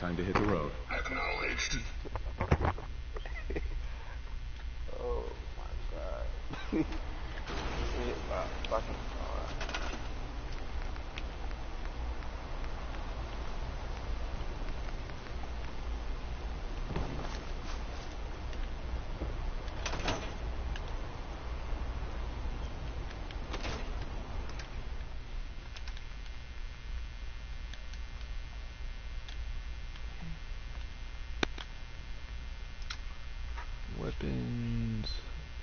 Time to hit the road. Acknowledged. Oh my god. Fucking Weapons.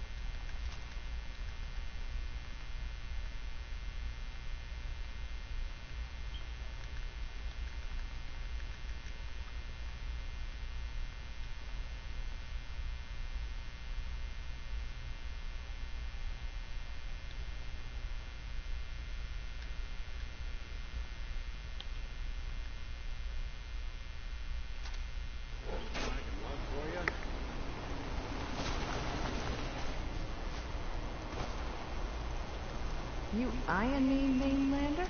You eyeing me, mainlander?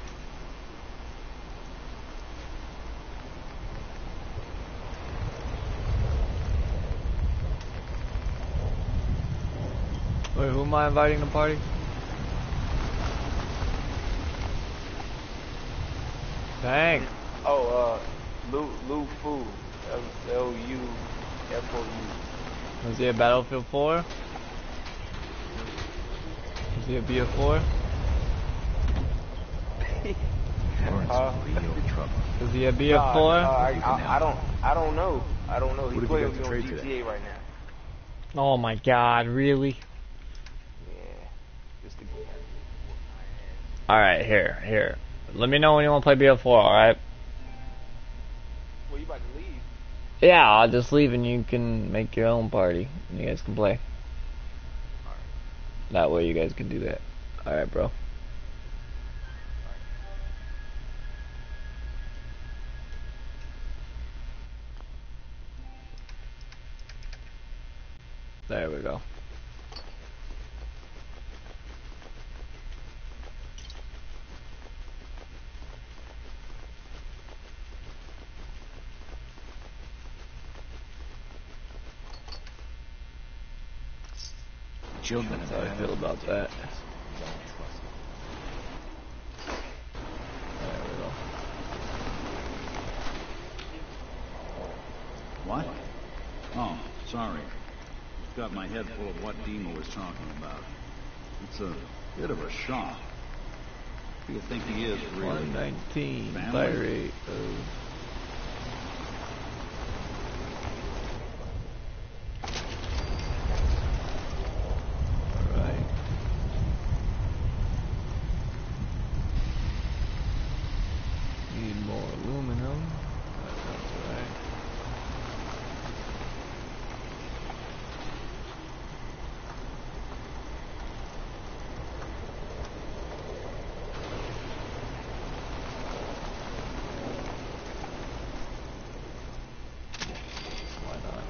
Wait, who am I inviting to the party? Dang. Oh, Lu Fu. L-U-F-O-U. Was he a Battlefield 4? Was he a BF4? Is he a BF4? I don't know. I don't know. He What plays have you on got to trade GTA today? right now. Oh my god, really? Yeah. Just to Alright, here. Let me know when you want to play BF4, alright? Well, you about to leave? Yeah, I'll just leave and you can make your own party. And you guys can play. Alright. That way you guys can do that. Alright, bro. There we go. Children That's how I feel about that. There we go. What? Oh, sorry. Got my head full of what Dima was talking about. It's a bit of a shock. Who do you think he is, really? 119 Family? fire rate. Alright. Need more aluminum. That's alright. Why not?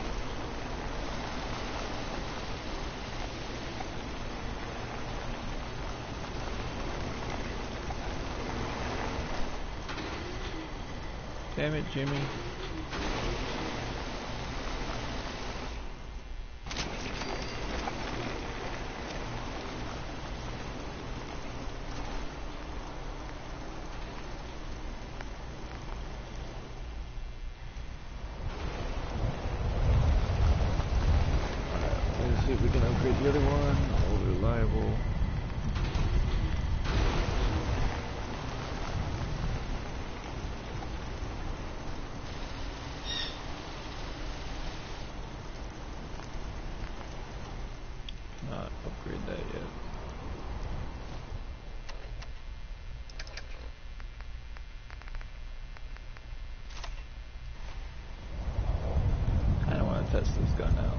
Damn it, Jimmy. Let's see if we can upgrade the other one. More reliable. Not upgrade that yet. I don't want to test this gun out.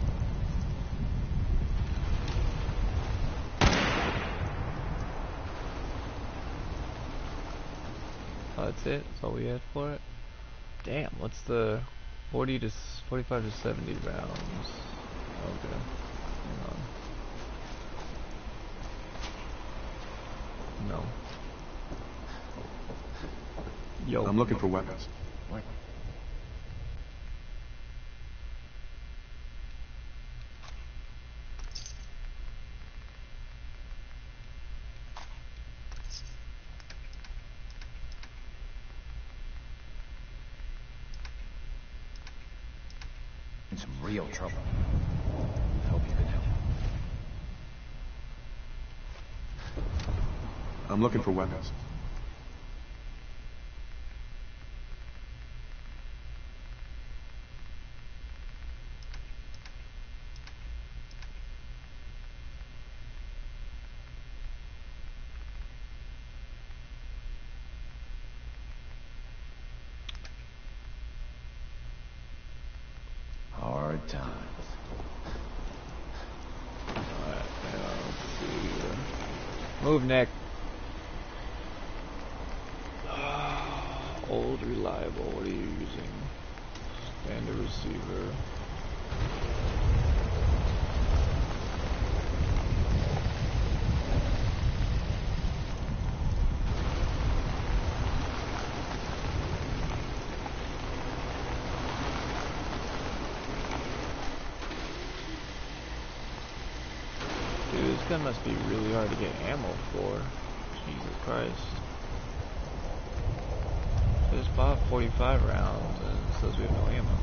Oh, that's it? That's all we had for it? Damn, what's the 40 to 45 to 70 rounds? Okay. Hang on. No. Yo. I'm looking for weapons. some real trouble. I hope you can help. I'm looking for weapons. Hard times. Alright, let's see here. Move, Nick. Old reliable, what are you using? Standard receiver. Dude, this gun must be really hard to get ammo for. Jesus Christ. Just bought 45 rounds and it says we have no ammo.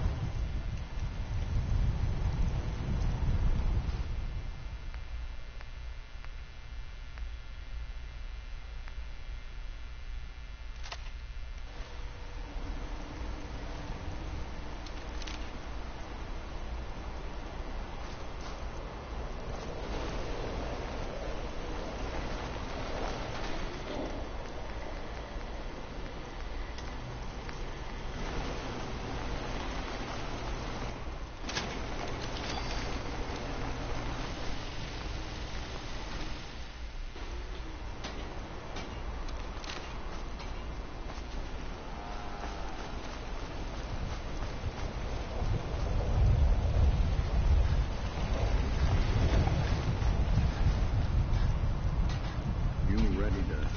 You ready to...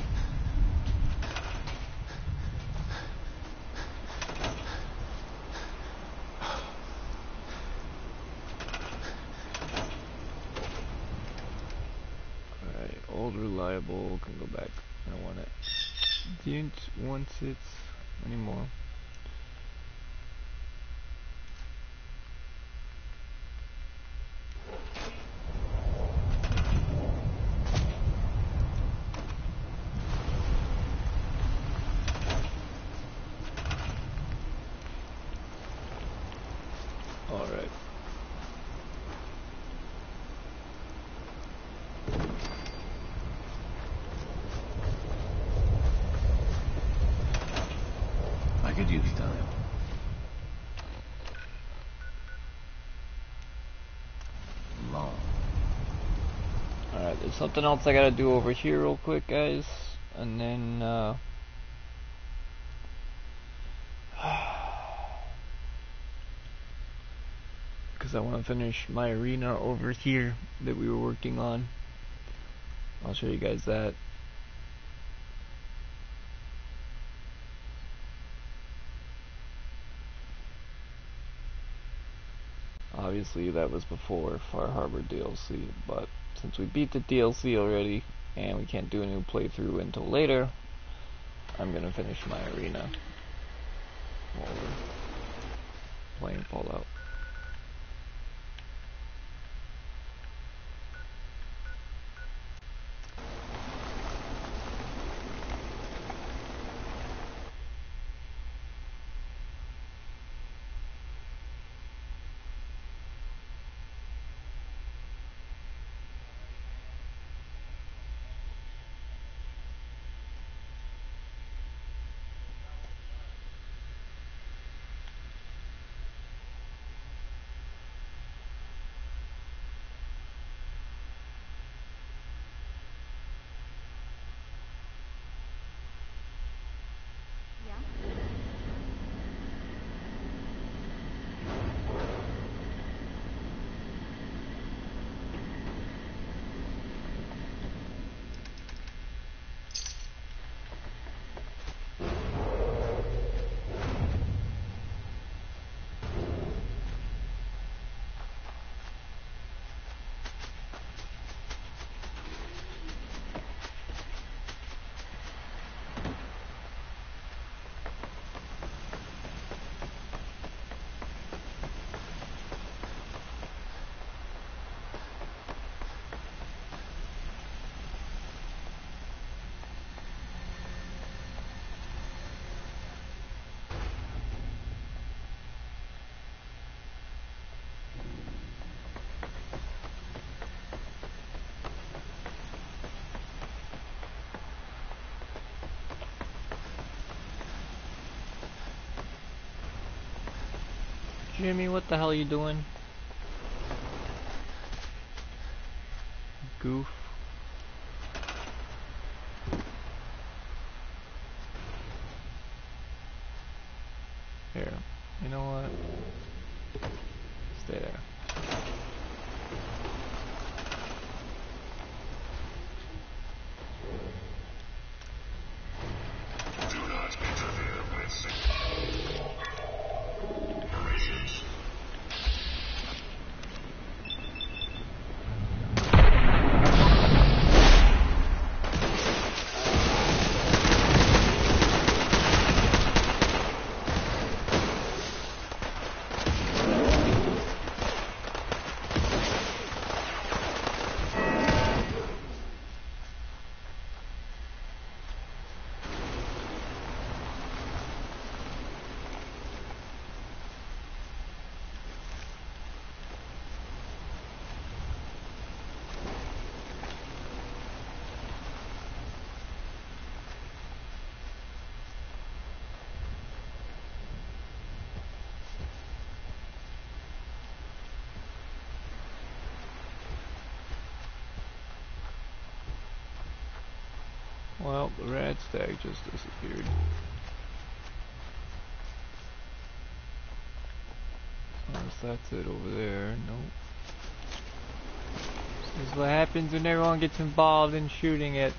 Alright, old reliable, can go back. I don't want it. Didn't want it anymore. Alright. I could use time. Long. Alright, there's something else I gotta do over here real quick, guys. And then, because I want to finish my arena over here that we were working on. I'll show you guys that. Obviously that was before Far Harbor DLC, but since we beat the DLC already and we can't do a new playthrough until later, I'm gonna finish my arena while we're playing Fallout. Jimmy, what the hell are you doing? Goof. Here. You know what? Stay there. Well, the rat stag just disappeared. Unless that's it over there. Nope. This is what happens when everyone gets involved in shooting it.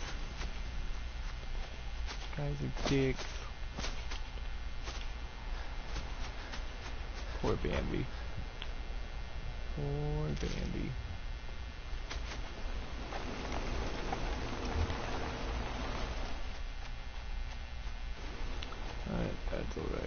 Guys are dicks. Poor Bambi. Poor Bambi. Alright, that's alright.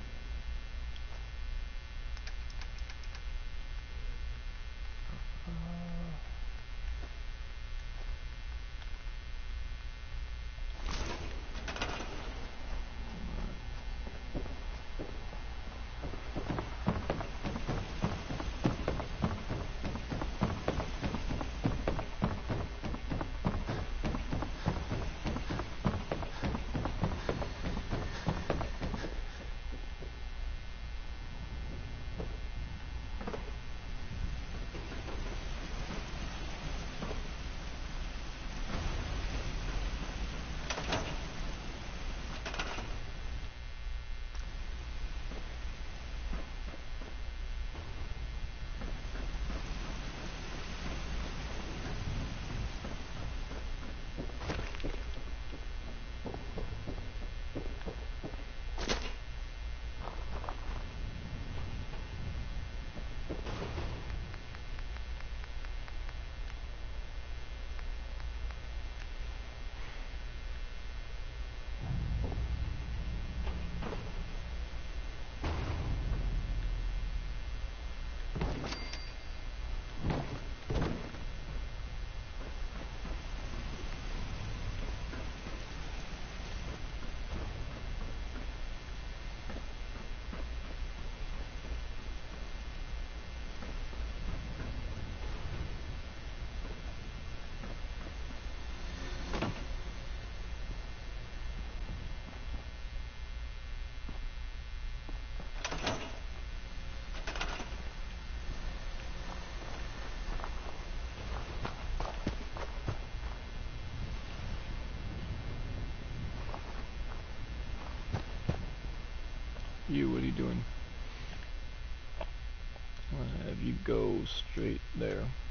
You, what are you doing? I'll have you go straight there.